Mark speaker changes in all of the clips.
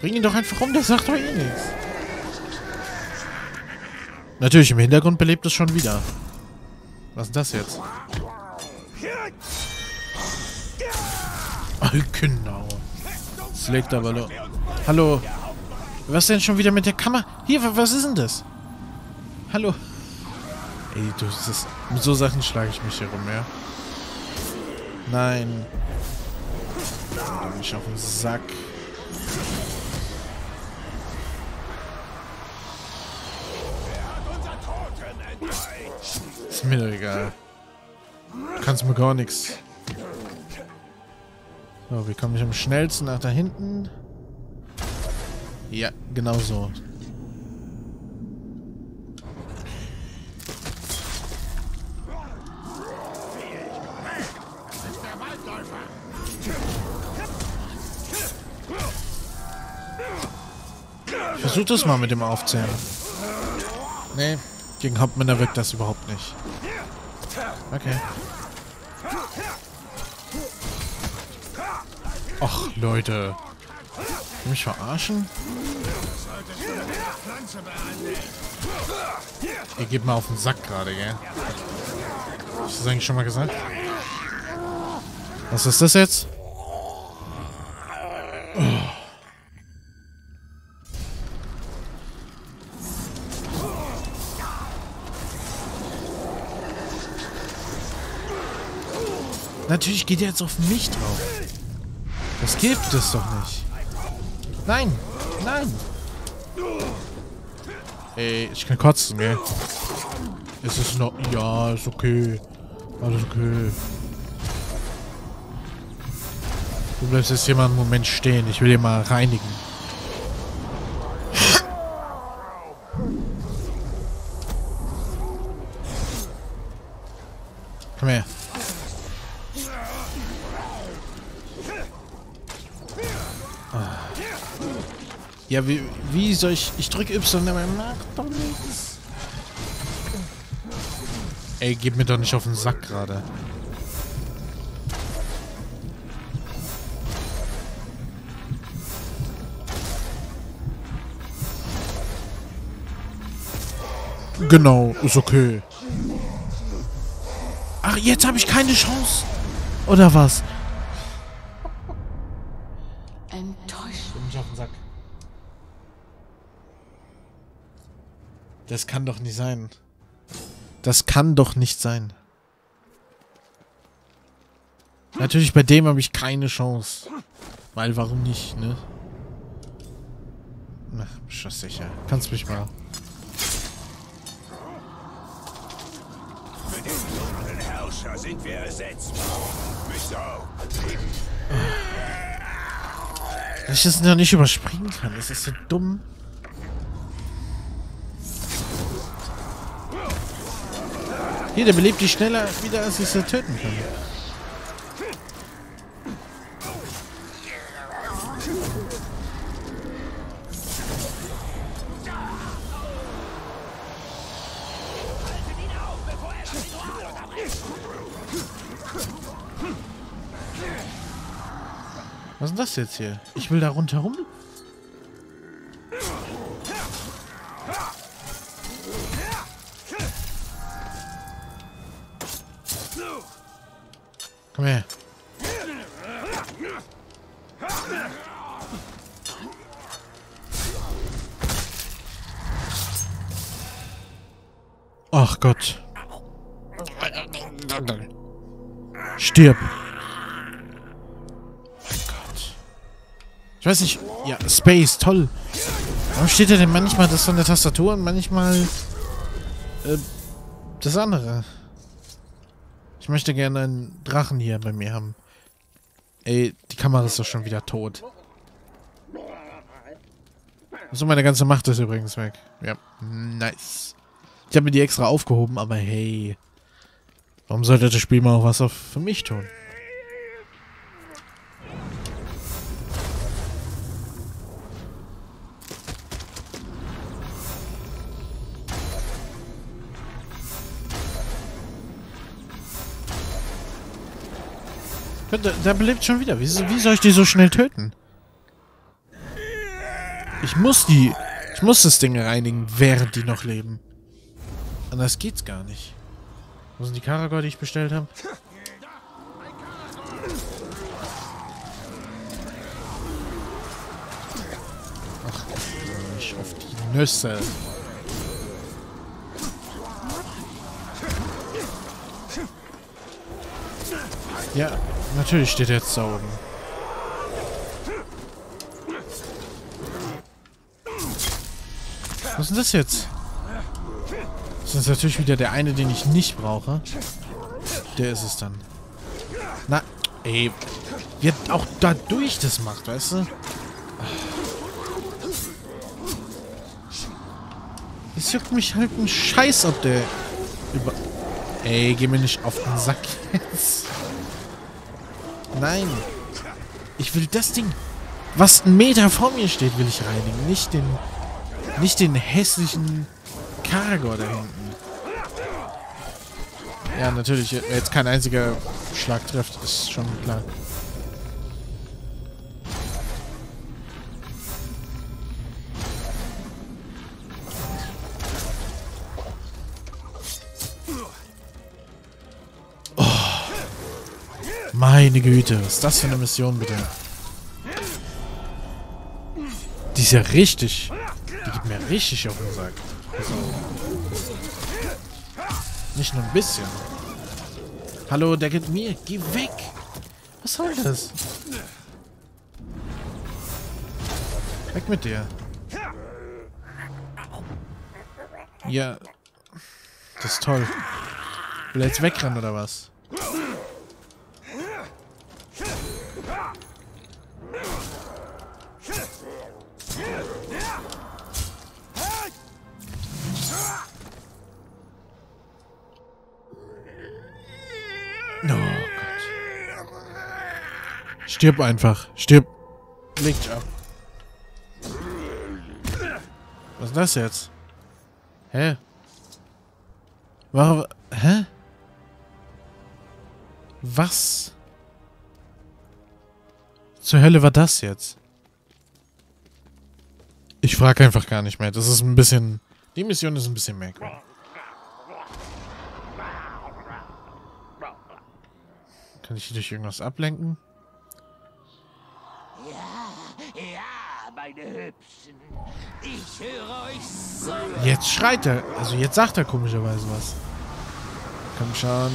Speaker 1: Bring ihn doch einfach um, der sagt doch eh nichts. Natürlich, im Hintergrund belebt es schon wieder. Was ist das jetzt? Oh, genau. Das legt aber lo. Hallo. Was denn schon wieder mit der Kammer? Hier, was ist denn das? Hallo. Ey, du, mit so Sachen schlage ich mich herum, ja? Nein. Geh mich auf den Sack. Ist mir doch egal. Du kannst mir gar nichts. So, wie komme ich am schnellsten nach da hinten? Ja, genau so. Versuch das mal mit dem Aufzählen. Nee, gegen Hauptmänner wirkt das überhaupt nicht. Okay. Ach, Leute. Mich verarschen? Ihr geht mal auf den Sack gerade, gell? Hast du das eigentlich schon mal gesagt? Was ist das jetzt? Oh. Natürlich geht er jetzt auf mich drauf. Das gibt es doch nicht. Nein! Nein! Ey, ich kann kotzen, gell? Es ist noch... Ja, ist okay. Alles okay. Du bleibst jetzt hier mal einen Moment stehen. Ich will hier mal reinigen. Komm her. Ja, wie soll ich... Ich drücke Y, aber macht doch nichts. Ey, gib mir doch nicht auf den Sack gerade. Genau, ist okay. Ach, jetzt habe ich keine Chance. Oder was?
Speaker 2: Enttäuscht.
Speaker 1: Gib mich auf den Sack. Das kann doch nicht sein. Das kann doch nicht sein. Natürlich, bei dem habe ich keine Chance. Weil, warum nicht, ne? Na, schon sicher. Kannst mich mal.
Speaker 3: Für den dunklen Herrscher sind wir ersetzbar. Mich auch.
Speaker 1: Dass ich das noch nicht überspringen kann. Das ist so dumm. Hier, der belebt die schneller wieder, als ich sie töten kann. Was ist denn das jetzt hier? Ich will da rundherum. Komm her. Ach Gott. Stirb. Ich weiß nicht. Ja, Space, toll. Warum steht da denn manchmal das von der Tastatur und manchmal das andere? Ich möchte gerne einen Drachen hier bei mir haben. Ey, die Kamera ist doch schon wieder tot. So, meine ganze Macht ist übrigens weg. Ja, nice. Ich habe mir die extra aufgehoben, aber hey. Warum sollte das Spiel mal auch was für mich tun? Der belebt schon wieder. Wie soll ich die so schnell töten? Ich muss das Ding reinigen, während die noch leben. Anders geht's gar nicht. Wo sind die Karagor, die ich bestellt habe? Ach, ich auf die Nüsse. Ja, natürlich steht er jetzt da oben. Was ist denn das jetzt? Das ist natürlich wieder der eine, den ich nicht brauche. Der ist es dann. Na, ey. Wie er auch dadurch das macht, weißt du? Es juckt mich halt ein Scheiß, ob der über... Ey, geh mir nicht auf den Sack jetzt. Nein. Ich will das Ding, was 1 Meter vor mir steht, will ich reinigen. Nicht den hässlichen Karagor da hinten. Ja, natürlich, wenn jetzt kein einziger Schlag trifft, ist schon klar. Oh. Meine Güte, was ist das für eine Mission, bitte? Die ist ja richtig... Die geht mir richtig auf den Sack. Also, nicht nur ein bisschen. Hallo, der geht mir. Geh weg. Was soll das? Weg mit dir. Ja. Das ist toll. Will er jetzt wegrennen oder was? Oh Gott. Stirb einfach. Stirb. Leg dich ab. Was ist das jetzt? Hä? Warum? Hä? Was? Zur Hölle war das jetzt? Ich frage einfach gar nicht mehr. Das ist ein bisschen... Die Mission ist ein bisschen merkwürdig. Kann ich durch irgendwas ablenken?
Speaker 4: Ja, meine Hübschen. Ich höre euch so.
Speaker 1: Jetzt schreit er. Also jetzt sagt er komischerweise was. Komm schon.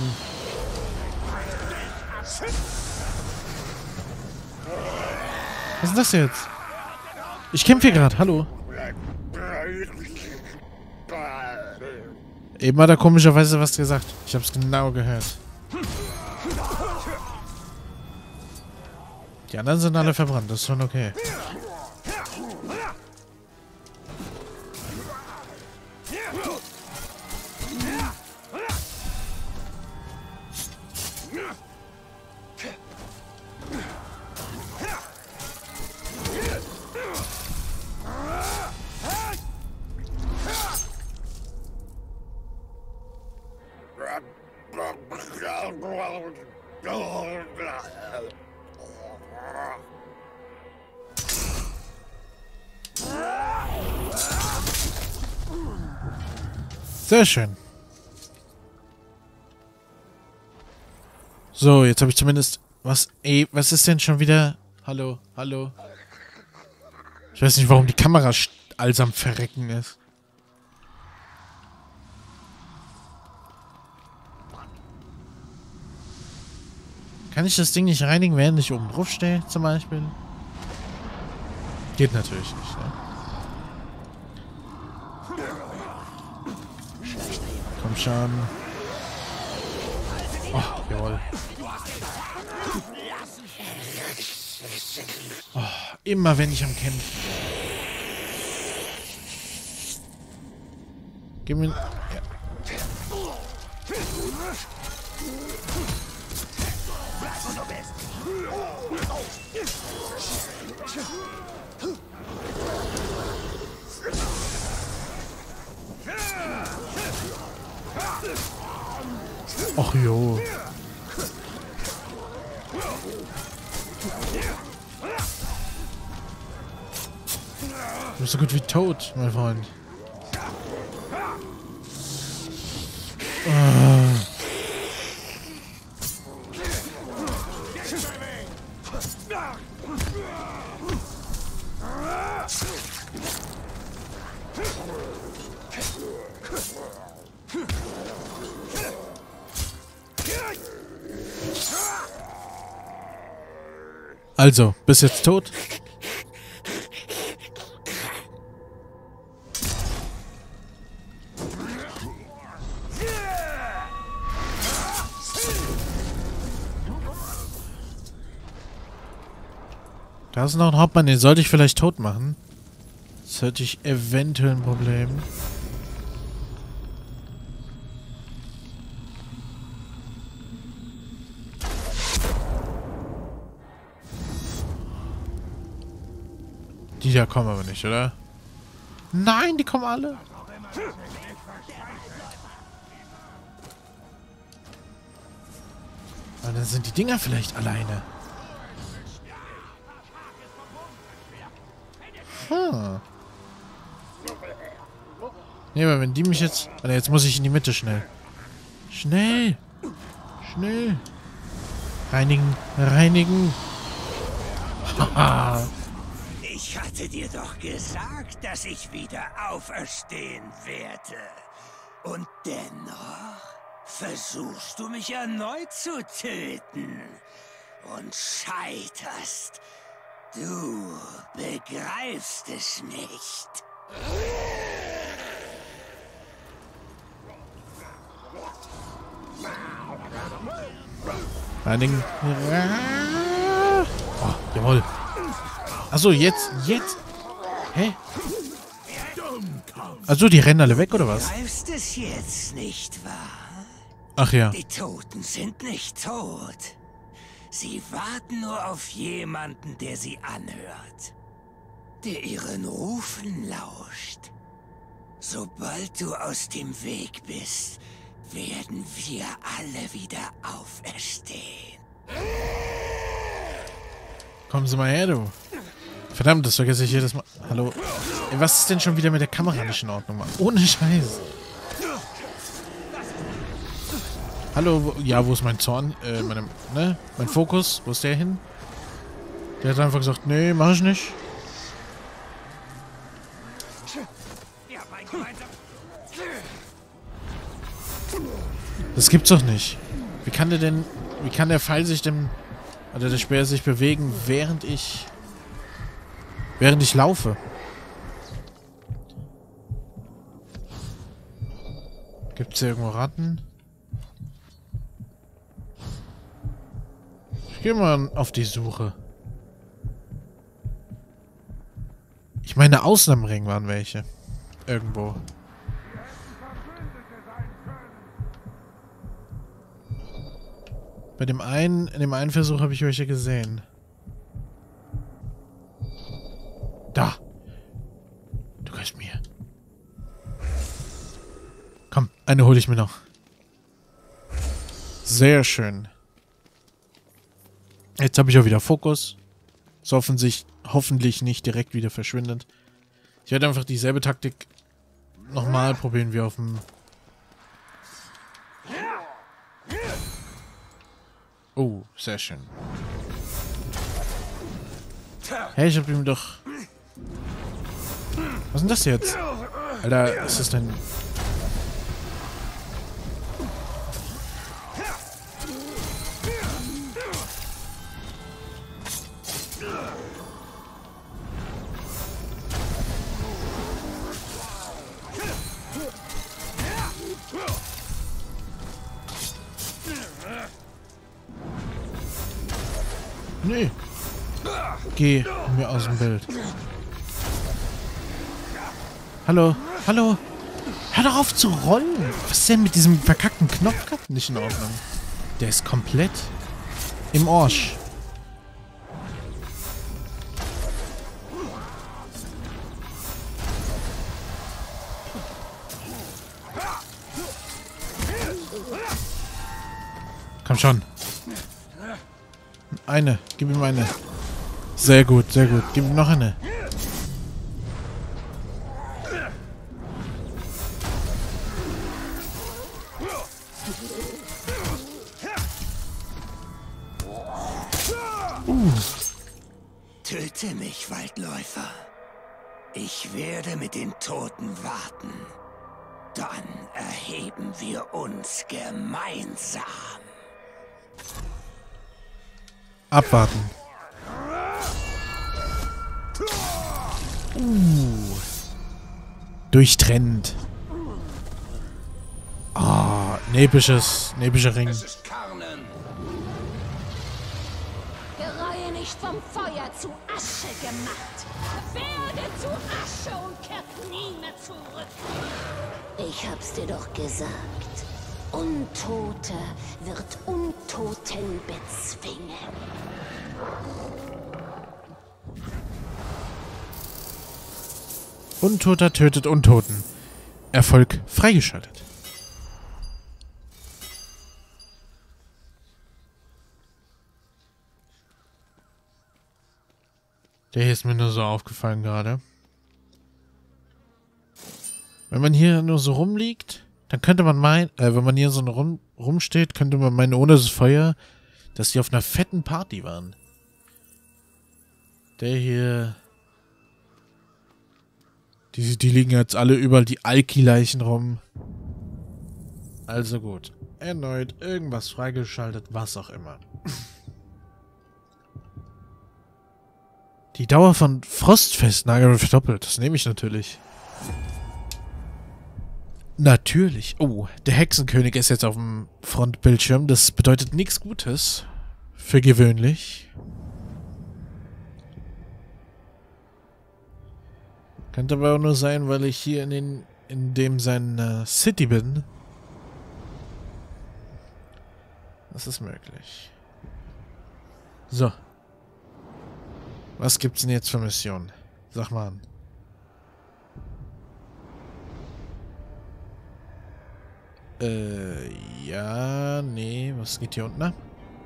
Speaker 1: Was ist das jetzt? Ich kämpfe hier gerade. Hallo. Eben hat er komischerweise was gesagt. Ich habe es genau gehört. Die anderen sind alle verbrannt. Das ist schon okay. Sehr schön. So, jetzt habe ich zumindest... Was? Ey, was ist denn schon wieder... Hallo, hallo. Ich weiß nicht, warum die Kamera allsam verrecken ist. Kann ich das Ding nicht reinigen, während ich oben drauf stehe, zum Beispiel? Geht natürlich nicht, ne? Komm schon. Oh, jawohl. Oh, immer wenn ich am Kämpfen bin. Gib mir... Ja. Och jo. Du bist so gut wie tot, mein Freund. Also, bist jetzt tot? Da ist noch ein Hauptmann, den sollte ich vielleicht tot machen. Das hätte ich eventuell ein Problem. Die da kommen aber nicht, oder? Nein, die kommen alle. Aber dann sind die Dinger vielleicht alleine. Nee, aber wenn die mich jetzt... Alter, jetzt muss ich in die Mitte schnell. Schnell! Schnell! Reinigen! Reinigen! Haha!
Speaker 3: Ich hatte dir doch gesagt, dass ich wieder auferstehen werde. Und dennoch versuchst du mich erneut zu töten. Und scheiterst. Du begreifst es nicht.
Speaker 1: Reinigen. Oh, jawohl. Achso, jetzt. Hä? Also die rennen alle weg, oder was?
Speaker 3: Du begreifst es jetzt, nicht wahr?
Speaker 1: Ach ja.
Speaker 3: Die Toten sind nicht tot. Sie warten nur auf jemanden, der sie anhört. Der ihren Rufen lauscht. Sobald du aus dem Weg bist, werden wir alle wieder auferstehen.
Speaker 1: Kommen Sie mal her, du. Verdammt, das vergesse ich jedes Mal. Hallo. Ey, was ist denn schon wieder mit der Kamera nicht in Ordnung, Mann? Ohne Scheiß. Hallo, wo ist mein Zorn? Mein Fokus? Wo ist der hin? Der hat einfach gesagt, nee, mach ich nicht. Das gibt's doch nicht. Wie kann der Pfeil sich denn, oder der Speer sich bewegen, während ich laufe? Gibt's hier irgendwo Ratten? Ich gehe mal auf die Suche. Ich meine, außen am Ring waren welche. Irgendwo. In dem einen Versuch habe ich welche gesehen. Da. Du gehörst mir. Komm, eine hole ich mir noch. Sehr schön. Jetzt habe ich auch wieder Fokus. So hoffentlich nicht direkt wieder verschwindet. Ich werde einfach dieselbe Taktik nochmal probieren wie auf dem... Oh, sehr schön. Hey, ich hab ihm doch... Was ist denn das jetzt? Alter, ist das denn... Nee. Geh mir aus dem Bild. Hallo? Hallo? Hör doch auf zu rollen. Was ist denn mit diesem verkackten Knopf nicht in Ordnung? Der ist komplett im Arsch. Komm schon. Eine. Gib ihm eine. Sehr gut, sehr gut. Gib ihm noch eine.
Speaker 3: Töte mich, Waldläufer. Ich werde mit den Toten warten. Dann erheben wir uns gemeinsam.
Speaker 1: Abwarten. Durchtrennt. Ah, nepischer Ring.
Speaker 3: Es ist Karnen.
Speaker 2: Gereue nicht vom Feuer zu Asche gemacht. Werde zu Asche und kehrt nie mehr zurück. Ich hab's dir doch gesagt. Untote wird Untoten bezwingen.
Speaker 1: Untoter tötet Untoten. Erfolg freigeschaltet. Der hier ist mir nur so aufgefallen gerade. Wenn man hier nur so rumliegt, dann könnte man meinen, wenn man hier so rumsteht, könnte man meinen, ohne das Feuer, dass die auf einer fetten Party waren. Der hier... Die liegen jetzt alle überall die Alki-Leichen rum. Also gut. Erneut irgendwas freigeschaltet, was auch immer. Die Dauer von Frostfestnagel verdoppelt. Das nehme ich natürlich. Natürlich. Oh, der Hexenkönig ist jetzt auf dem Frontbildschirm. Das bedeutet nichts Gutes. Für gewöhnlich. Könnte aber auch nur sein, weil ich hier in dem seiner City bin. Das ist möglich. So. Was gibt's denn jetzt für Missionen? Sag mal an. Ja, nee, was geht hier unten ab?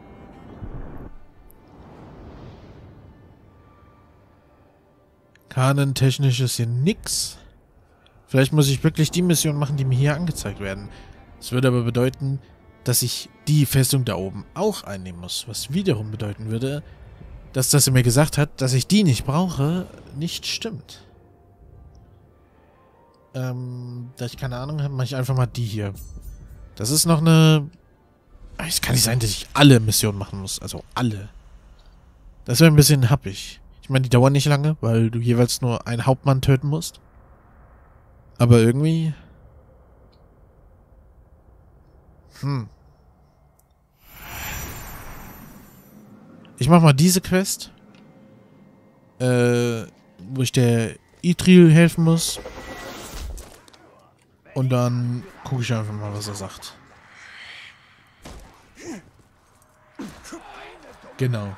Speaker 1: Kahnentechnisch ist hier nix. Vielleicht muss ich wirklich die Mission machen, die mir hier angezeigt werden. Das würde aber bedeuten, dass ich die Festung da oben auch einnehmen muss. Was wiederum bedeuten würde, dass er mir gesagt hat, dass ich die nicht brauche, nicht stimmt. Da ich keine Ahnung habe, mache ich einfach mal die hier. Das ist noch eine... Es kann nicht sein, dass ich alle Missionen machen muss. Also alle. Das wäre ein bisschen happig. Ich meine, die dauern nicht lange, weil du jeweils nur einen Hauptmann töten musst. Aber irgendwie... Ich mach mal diese Quest. Wo ich der Idril helfen muss. Und dann gucke ich einfach mal, was er sagt. Genau.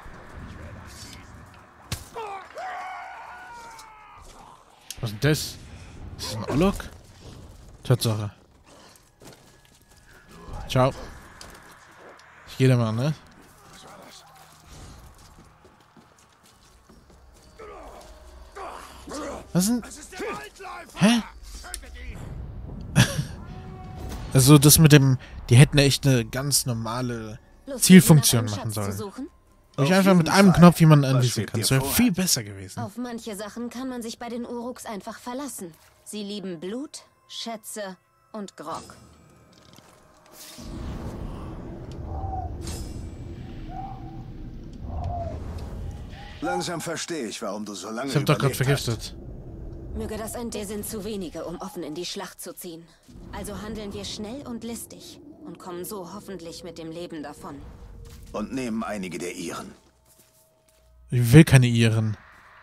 Speaker 1: Was ist denn das? Ist das ein Olok? Tatsache. Ciao. Ich gehe da mal, ne? Was denn? Hä? Also das mit dem... Die hätten echt eine ganz normale Zielfunktion machen sollen. Wo ich einfach mit einem Knopf jemanden anvisieren kann. Das wäre viel besser gewesen.
Speaker 2: Auf manche Sachen kann man sich bei den Uruks einfach verlassen. Sie lieben Blut, Schätze und Grog.
Speaker 5: Langsam verstehe ich, warum du so lange
Speaker 1: Ich hab doch gerade
Speaker 5: überlegt hast.
Speaker 1: vergiftet.
Speaker 2: Möge das ein... Wir sind zu wenige, um offen in die Schlacht zu ziehen. Also handeln wir schnell und listig und kommen so hoffentlich mit dem Leben davon.
Speaker 5: Und nehmen einige der ihren.
Speaker 1: Ich will keine Iren.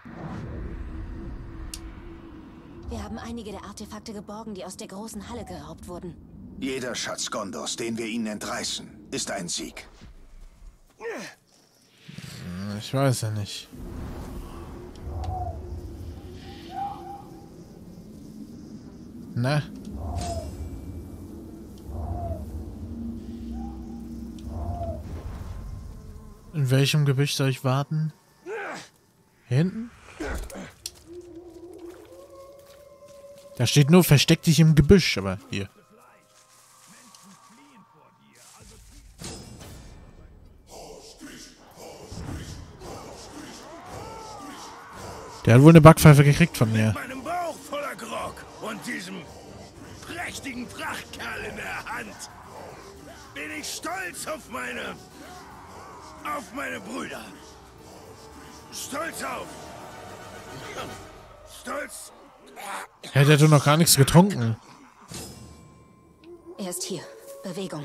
Speaker 2: Wir haben einige der Artefakte geborgen, die aus der großen Halle geraubt wurden.
Speaker 5: Jeder Schatz Gondors, den wir ihnen entreißen, ist ein Sieg.
Speaker 1: Ich weiß ja nicht. Na? In welchem Gebüsch soll ich warten? Hier hinten? Da steht nur, versteck dich im Gebüsch, aber hier. Der hat wohl eine Backpfeife gekriegt von mir.
Speaker 6: Mit meinem Bauch voller Grog und diesem prächtigen Prachtkerl in der Hand bin ich stolz auf meine Brüder. Stolz auf. Stolz.
Speaker 1: Ja, der hat doch noch gar nichts getrunken.
Speaker 2: Er ist hier. Bewegung.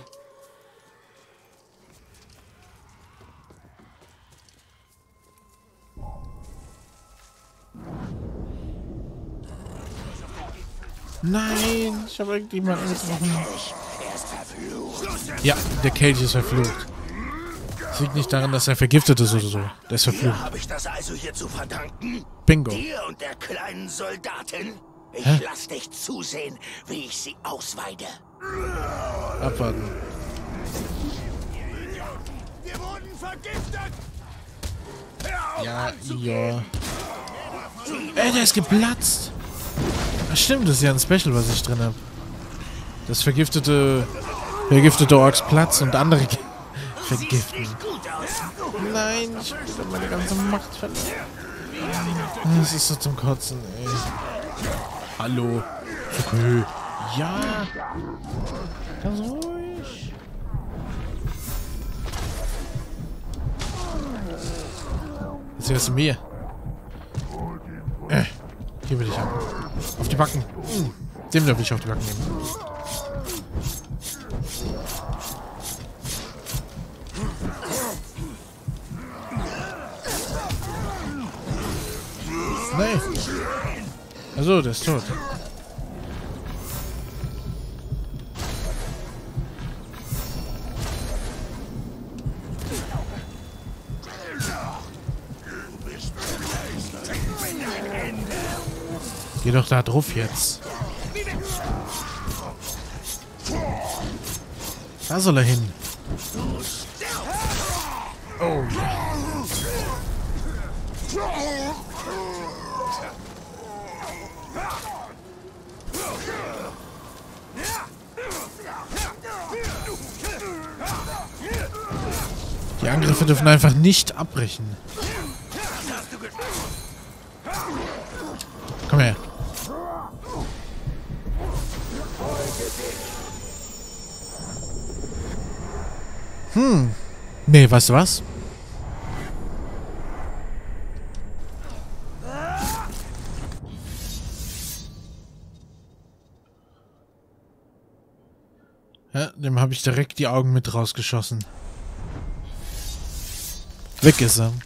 Speaker 1: Nein, ich habe irgendjemanden getroffen.
Speaker 3: Er ist verflucht.
Speaker 1: Ja, der Kelch ist verflucht. Das liegt nicht daran, dass er vergiftet ist oder so. Der ist verflucht.
Speaker 6: Habe ich das also hier zu verdanken?
Speaker 1: Bingo.
Speaker 6: Dir und der kleinen Soldatin?
Speaker 3: Ich lass dich zusehen, wie ich sie ausweide.
Speaker 1: Abwarten.
Speaker 6: Wir wurden vergiftet!
Speaker 1: Ja, ja. Ey, der ist geplatzt. Ach, stimmt, das ist ja ein Special, was ich drin habe. Das vergiftete Orks Platz und andere vergiften. Nein, ich hab wieder meine ganze Macht verloren. Das ist so zum Kotzen, ey. Hallo. Okay. Ja. Ganz ruhig. Jetzt hörst du mir. Hier will ich haben. Auf die Backen. Dem darf ich auf die Backen nehmen. Nein. Also, der ist tot. Geh doch da drauf jetzt. Da soll er hin. Oh ja. Die Angriffe dürfen einfach nicht abbrechen. Komm her. Nee, weißt du was? Ja, dem habe ich direkt die Augen mit rausgeschossen. Weg ist er.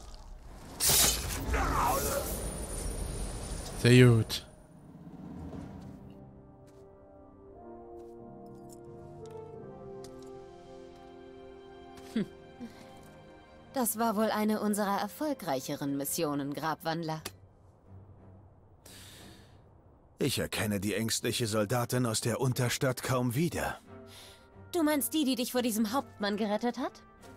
Speaker 1: Sehr gut.
Speaker 2: Das war wohl eine unserer erfolgreicheren Missionen, Grabwandler.
Speaker 5: Ich erkenne die ängstliche Soldatin aus der Unterstadt kaum wieder.
Speaker 2: Du meinst die dich vor diesem Hauptmann gerettet hat?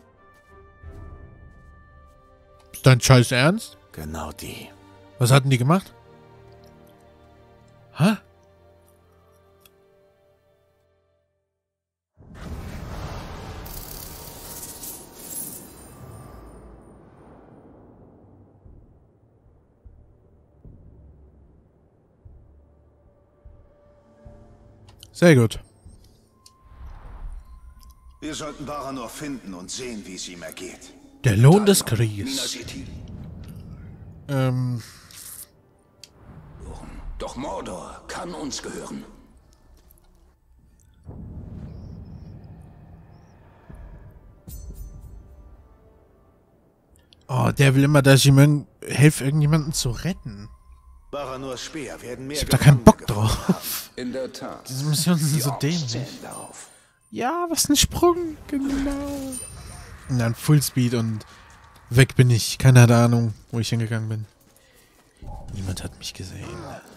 Speaker 1: Ist dein Scheiß Ernst?
Speaker 5: Genau die.
Speaker 1: Was hatten die gemacht? Hä? Sehr gut.
Speaker 5: Wir sollten Baranor finden und sehen, wie es ihm ergeht.
Speaker 1: Der Lohn des Krieges.
Speaker 3: Doch Mordor kann uns gehören.
Speaker 1: Oh, der will immer, dass ich ihm helfe, irgendjemanden zu retten.
Speaker 5: Baranors Speer werden mehr.
Speaker 1: Ich hab da keinen Bock drauf.
Speaker 3: In der Tat.
Speaker 1: Diese Missionen sind so dämlich.
Speaker 3: Darauf.
Speaker 1: Ja, was ein Sprung. Genau. Und dann Fullspeed und weg bin ich. Keine Ahnung, wo ich hingegangen bin. Niemand hat mich gesehen.